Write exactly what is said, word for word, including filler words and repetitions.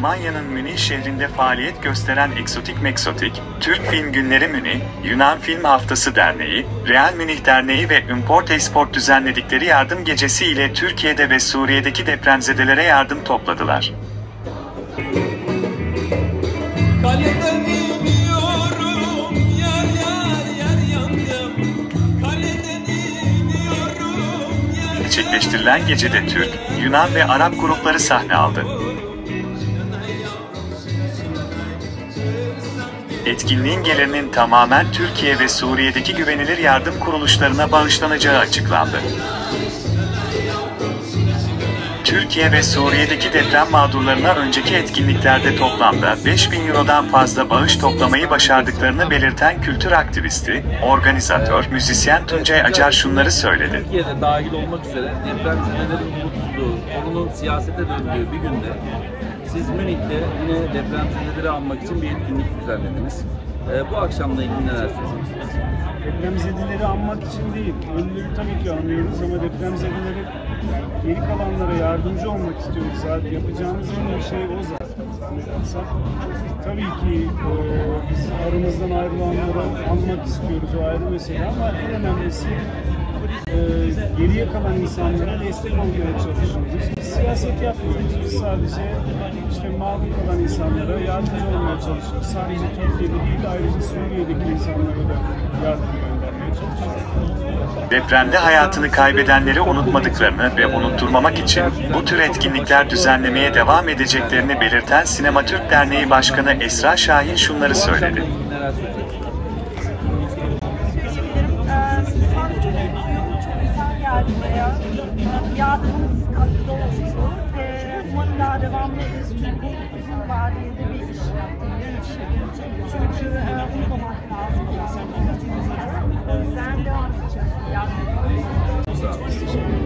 Almanya'nın Münih şehrinde faaliyet gösteren Eksotik Meksotik, Türk Film Günleri Münih, Yunan Film Haftası Derneği, Real Münih Derneği ve Import-Export düzenledikleri yardım gecesi ile Türkiye'de ve Suriye'deki depremzedelere yardım topladılar. Kaleden iniyorum, yar yar yar yandım. Kaleden iniyorum, yar yar. Gerçekleştirilen gecede Türk, Yunan ve Arap grupları sahne aldı. Etkinliğin gelirinin tamamen Türkiye ve Suriye'deki güvenilir yardım kuruluşlarına bağışlanacağı açıklandı. Türkiye ve Suriye'deki deprem mağdurlarına önceki etkinliklerde toplamda beş bin Euro'dan fazla bağış toplamayı başardıklarını belirten kültür aktivisti, organizatör, müzisyen Tuncay Acar şunları söyledi. Türkiye'de dahil olmak üzere depremzedelerin umutsuzluğu, konunun siyasete döndüğü bir günde siz Münih'te yine depremzedeleri almak için bir etkinlik düzenlediniz. Ee, bu akşamla ilgili neler söyleyeceksiniz? Depremzedeleri anmak için değil, ölüleri tabii ki anlıyoruz ama depremzedeleri geri kalanlara yardımcı olmak istiyoruz. Zaten yapacağımız en iyi şey o zaten. Tabii ki e, biz aramızdan ayrılanları anmak istiyoruz, o ayrı mesele ama en önemlisi e, geriye kalan insanlara destek olmaya çalışıyoruz. Biz siyaset yapmıyoruz, biz sadece işte mağdur kalan insanlara yardımcı olmaya çalışıyoruz. Sadece Türkiye'de değil, ayrıca Suriye'deki insanlara da yardım göndermeye çalışıyoruz. Depremde hayatını kaybedenleri unutmadıklarını ve unutturmamak için bu tür etkinlikler düzenlemeye devam edeceklerini belirten Sinematürk Derneği Başkanı Esra Şahin şunları söyledi. Yardımımız katkıda oldu. Umarım daha devamlı ederiz çünkü uzun vadeli bir iş yaptığımız için. Çünkü unutmamak lazım. O yüzden devam edeceğiz. Yardım edeceğiz.